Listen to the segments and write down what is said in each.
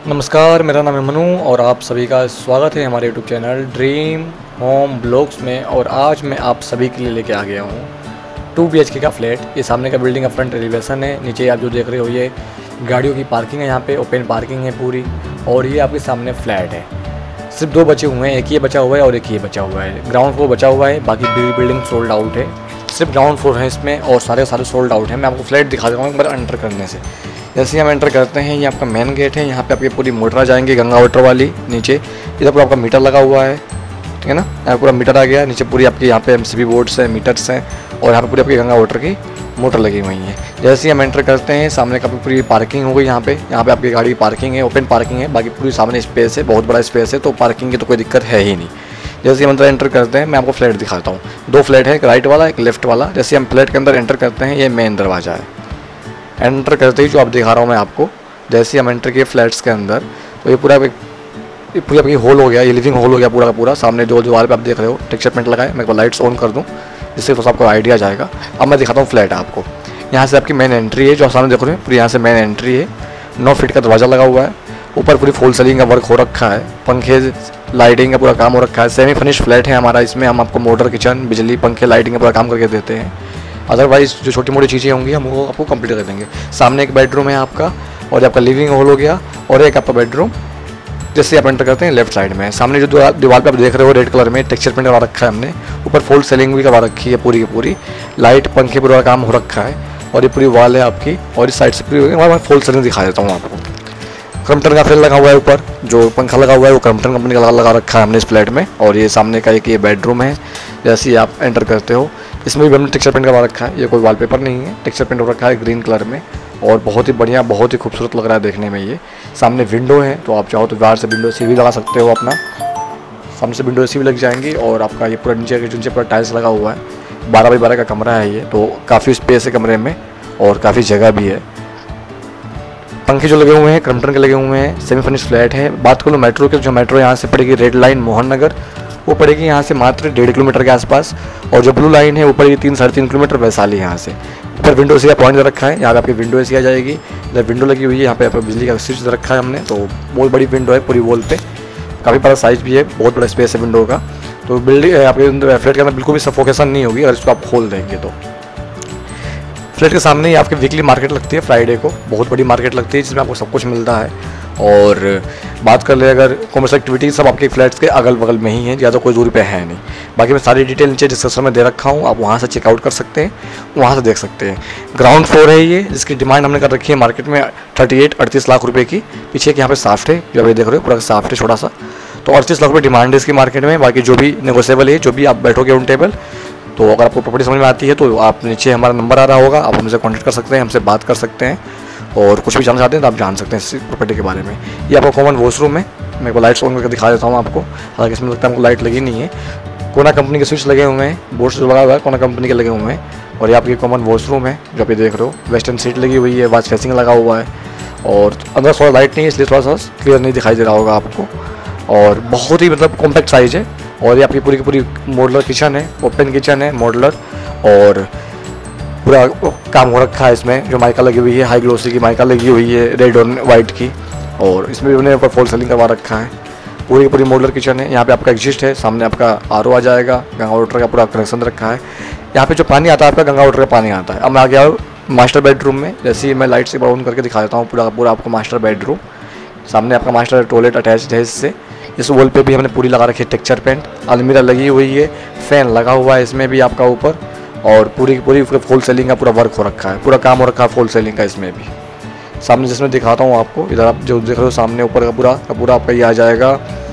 नमस्कार, मेरा नाम है मनु और आप सभी का स्वागत है हमारे YouTube channel dream home blogs में। और आज मैं आप सभी के लिए लेके आ गया हूँ 2 BHK का फ्लैट। ये सामने का बिल्डिंग का फ्रंट एलिवेशन है। नीचे आप जो देख रहे हो ये गाड़ियों की पार्किंग है, यहाँ पे ओपन पार्किंग है पूरी। और ये आपके सामने फ्लैट है। सिर्फ 2 बचे हुए हैं, एक ये बचा हुआ है और एक ये बचा हुआ है। ग्राउंड फ्लोर बचा हुआ है, बाकी बिल्डिंग सोल्ड आउट है। सिर्फ ग्राउंड फ्लोर है इसमें और सारे सोल्ड आउट है। मैं आपको फ्लैट दिखा देता हूँ एक बार एंटर करने से। जैसे हम एंटर करते हैं, ये आपका मेन गेट है। यहाँ पे आपकी पूरी मोटर आ जाएंगी गंगा वाटर वाली। नीचे इधर पूरा आपका मीटर लगा हुआ है, ठीक है ना। यहाँ पूरा मीटर आ गया। नीचे पूरी आपकी यहाँ पे MCB बोर्ड्स हैं, मीटर्स हैं और यहाँ पे पूरी आपकी गंगा वाटर की मोटर लगी हुई है। जैसे हम एंटर करते हैं, सामने का पूरी पार्किंग हो गई। यहाँ पे आपकी गाड़ी की पार्किंग है, ओपन पार्किंग है। बाकी पूरी सामने स्पेस है, बहुत बड़ा स्पेस है, तो पार्किंग की तो कोई दिक्कत है ही नहीं। जैसे हम अंदर एंटर करते हैं, मैं आपको फ्लैट दिखाता हूँ। 2 फ्लैट है, एक राइट वाला एक लेफ्ट वाला। जैसे हम फ्लैट के अंदर एंटर करते हैं, ये मेन दरवाज़ा है। एंटर करते ही जो आप दिखा रहा हूँ मैं आपको, जैसे हम एंटर किए फ्लैट्स के अंदर, तो ये पूरा आपकी हॉल हो गया, ये लिविंग हॉल हो गया पूरा का पूरा। सामने जो दीवार पे आप देख रहे हो टेक्सचर पेंट लगाए। मैं एक बार लाइट्स ऑन कर दूँ जिससे तो आपको आइडिया जाएगा। अब मैं दिखाता हूँ फ्लैट आपको। यहाँ से आपकी मेन एंट्री है, जो सामने देख रहे हो पूरी यहाँ से मेन एंट्री है। 9 फीट का दरवाज़ा लगा हुआ है। ऊपर पूरी फुल सीलिंग का वर्क हो रखा है, पंखे लाइटिंग का पूरा काम हो रखा है। सेमी फिनिश फ्लैट है हमारा। इसमें हम आपको मोटर, किचन, बिजली, पंखे, लाइटिंग का पूरा काम करके देते हैं। अदरवाइज़ जो छोटी मोटी चीज़ें होंगी हम वो आपको कंप्लीट कर देंगे। सामने एक बेडरूम है आपका और ये आपका लिविंग हॉल हो गया और एक आपका बेडरूम जैसे आप एंटर करते हैं लेफ्ट साइड में। सामने जो दीवार पे आप देख रहे हो रेड कलर में टेक्सचर पेंट करवा रखा है हमने। ऊपर फुल सीलिंग भी करवा रखी है पूरी की पूरी। लाइट, पंखे पूरा काम हो रखा है और ये पूरी वॉल है आपकी। और इस साइड से पूरी मैं फुल सीलिंग दिखा देता हूँ आपको। क्रम्पटन का फैन लगा हुआ है ऊपर। जो पंखा लगा हुआ है वो क्रम्पटन कंपनी का लगा रखा है हमने इस फ्लैट में। और ये सामने का एक ये बेडरूम है। जैसे ही आप एंटर करते हो, इसमें भी हमने टेक्सचर पेंट करवा रखा है। ये कोई वॉलपेपर नहीं है, टेक्सचर पेंट हो रखा है ग्रीन कलर में और बहुत ही बढ़िया, बहुत ही खूबसूरत लग रहा है देखने में। ये सामने विंडो है, तो आप चाहो तो बाहर से विंडो AC भी लगा सकते हो अपना। सामने से विंडो AC भी लग जाएंगी। और आपका ये पूरा नीचे पूरा टाइल्स लगा हुआ है। 12 बाई 12 का कमरा है ये, तो काफ़ी स्पेस है कमरे में और काफ़ी जगह भी है। पंखे जो लगे हुए हैं क्रम्पटन के लगे हुए हैं। सेमी फिनिश फ्लैट है। बात करूँ मेट्रो के, जो मेट्रो यहाँ से पड़ेगी रेड लाइन मोहन नगर, वो पड़ेगी यहाँ से मात्र 1.5 किलोमीटर के आसपास। और जो ब्लू लाइन है वो पड़ेगी 3-3.5 किलोमीटर वैशाली यहाँ से। ऊपर विंडो AC का पॉइंट रखा है, यहाँ पे आपकी विंडो AC आ जाएगी। इधर विंडो लगी हुई है, यहाँ पे आपको बिजली का स्विच रखा है हमने। तो बहुत बड़ी विंडो है पूरी वॉल पे, काफ़ी बड़ा साइज भी है, बहुत बड़ा स्पेस है विंडो का। तो बिल्डिंग आपके फ्लैट के अंदर बिल्कुल भी सफोकेशन नहीं होगी अगर इसको आप खोल देंगे तो। फ्लैट के सामने ही आपकी वीकली मार्केट लगती है फ्राइडे को, बहुत बड़ी मार्केट लगती है जिसमें आपको सब कुछ मिलता है। और बात कर ले अगर कॉमर्शियल एक्टिविटी, सब आपके फ्लैट्स के अगल बगल में ही है, ज़्यादा कोई दूरी पे है नहीं। बाकी मैं सारी डिटेल नीचे डिस्क्रिप्शन में दे रखा हूँ, आप वहाँ से चेकआउट कर सकते हैं, वहाँ से देख सकते हैं। ग्राउंड फ्लोर है ये, जिसकी डिमांड हमने कर रखी है मार्केट में 38-38 लाख रुपये की। पीछे एक यहाँ पे साफ्ट है, जो आप देख रहे हो पूरा साफ्ट है छोटा सा, तो 38 लाख रुपये डिमांड है इसकी मार्केट में। बाकी जो भी नेगोशिएबल है, जो भी आप बैठोगे ऑन टेबल। तो अगर आपको प्रॉपर्टी समझ में आती है तो आप नीचे हमारा नंबर आ रहा होगा, आप हमसे कॉन्टैक्ट कर सकते हैं, हमसे बात कर सकते हैं। और कुछ भी जानना चाहते हैं तो आप जान सकते हैं इस प्रॉपर्टी के बारे में। ये आपका कॉमन वॉशरूम है, मैं को लाइट्स ऑन करके दिखा देता हूँ आपको। हालांकि इसमें लगता है हमको लाइट लगी नहीं है। कोना कंपनी के स्विच लगे हुए हैं, बोर्ड्स जो लगा हुआ है कोना कंपनी के लगे हुए हैं। और ये आपकी कॉमन वॉशरूम है जो आप ये देख रहे हो। वेस्टर्न सीट लगी हुई है, वॉश फेसिंग लगा हुआ है। और अंदर थोड़ा लाइट नहीं है इसलिए थोड़ा सा क्लियर नहीं दिखाई दे रहा होगा आपको। और बहुत ही मतलब कॉम्पैक्ट साइज़ है। और ये आपकी पूरी की पूरी मॉडलर किचन है, ओपन किचन है मॉडलर। और पूरा काम हो रखा है इसमें। जो माइका लगी हुई है, हाई ग्लोसी की माइका लगी हुई है, रेड और वाइट की। और इसमें भी उन्होंने ऊपर फॉल सीलिंग करवा रखा है। पूरी पूरी मॉडलर किचन है। यहाँ पे आपका एग्जिस्ट है, सामने आपका RO आ जाएगा, गंगा वाटर का पूरा कनेक्शन रखा है। यहाँ पे जो पानी आता है आपका गंगा वाटर का पानी आता है। अब मैं आ गया मास्टर बेडरूम में। जैसे ही मैं लाइट से ऑन करके दिखा देता हूँ पूरा आपको मास्टर बेडरूम। सामने आपका मास्टर टॉयलेट अटैच है इससे। इस वॉल पे भी हमने पूरी लगा रखी है टेक्सचर पेंट। अलमीरा लगी हुई है, फैन लगा हुआ है इसमें भी आपका ऊपर। और पूरी फुल सीलिंग का पूरा वर्क हो रखा है, पूरा काम हो रखा है फुल सीलिंग का इसमें भी। सामने जिसमें दिखाता हूँ आपको, इधर आप जो देख रहे हो सामने ऊपर का पूरा आपका ये आ जाएगा।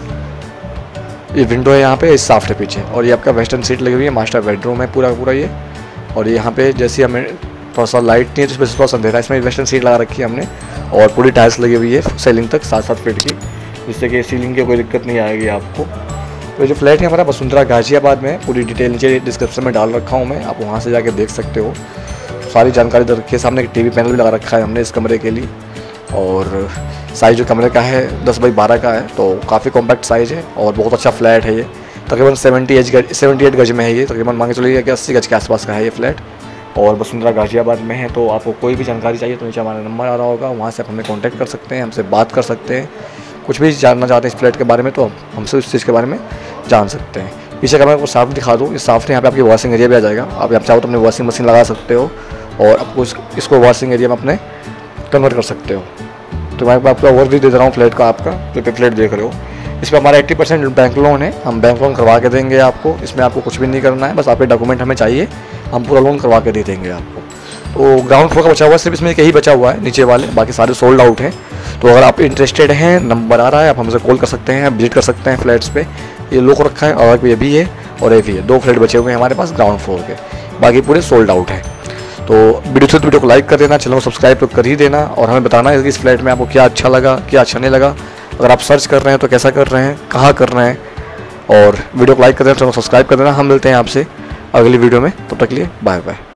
ये विंडो है यहाँ पे, इस साफ्ट है पीछे। और ये आपका वेस्टर्न सीट लगी हुई है, मास्टर बेडरूम है पूरा ये। और यहाँ पे जैसे हमें थोड़ा सा लाइट नहीं है तो इसमें थोड़ा सा अंधेरा है, इसमें वेस्टर्न सीट लगा रखी है हमने। और पूरी टाइल्स लगी हुई है सीलिंग तक 7-7 फीट की, जिससे कि सीलिंग की कोई दिक्कत नहीं आएगी आपको। तो जो फ्लैट है हमारा वसुंधरा गाजियाबाद में, पूरी डिटेल नीचे डिस्क्रिप्शन में डाल रखा हूँ मैं, आप वहाँ से जाके देख सकते हो। सारी जानकारी दे रखी है। सामने एक टीवी पैनल भी लगा रखा है हमने इस कमरे के लिए। और साइज़ जो कमरे का है 10 बाई 12 का है, तो काफ़ी कॉम्पैक्ट साइज़ है और बहुत अच्छा फ्लैट है ये। तकरीबन 78 गज में है ये, तकरीबन मान के चलिए कि 80 गज के आसपास का है ये फ्लैट। और वसुंधरा गाज़ियाबाद में है। तो आपको कोई भी जानकारी चाहिए तो नीचे हमारा नंबर आ रहा होगा, वहाँ से आप हमें कॉन्टैक्ट कर सकते हैं, हमसे बात कर सकते हैं। कुछ भी जानना चाहते हैं इस फ्लैट के बारे में तो हमसे उस चीज़ के बारे में जान सकते हैं। पीछे का मैं आपको साफ दिखा दूँ, इस साफ यहाँ पे आपकी वॉशिंग एरिया भी आ जाएगा। आप यहाँ चाहो तो अपनी वॉशिंग मशीन लगा सकते हो और आपको इसको वॉशिंग एरिया में अपने कन्वर्ट कर सकते हो। तो मैं आपको ओवरव्यू दे रहा हूँ फ्लैट का, आपका जो पे फ्लैट देख रहे हो। इस पर हमारा 80% बैंक लोन है, हम बैंक लोन करवा के देंगे आपको। इसमें आपको कुछ भी नहीं करना है, बस आपके डॉक्यूमेंट हमें चाहिए, हम पूरा लोन करवा के दे देंगे आपको। तो ग्राउंड फ्लोर का बचा हुआ है, सिर्फ इसमें यही बचा हुआ है, नीचे वाले बाकी सारे सोल्ड आउट हैं। तो अगर आप इंटरेस्टेड हैं, नंबर आ रहा है, आप हमसे कॉल कर सकते हैं, विजिट कर सकते हैं फ्लैट्स पे। ये लोग रखा है और ये भी है और ये भी है, 2 फ्लैट बचे हुए हैं हमारे पास ग्राउंड फ्लोर के, बाकी पूरे सोल्ड आउट हैं। तो वीडियो को लाइक कर देना, चैनल को सब्सक्राइब तो कर ही देना और हमें बताना है कि इस फ्लैट में आपको क्या अच्छा लगा, क्या अच्छा नहीं लगा। अगर आप सर्च कर रहे हैं तो कैसा कर रहे हैं, कहाँ कर रहे हैं, और वीडियो को लाइक कर देना, चैनल को सब्सक्राइब कर देना। हम मिलते हैं आपसे अगली वीडियो में, तब तक के लिए बाय बाय।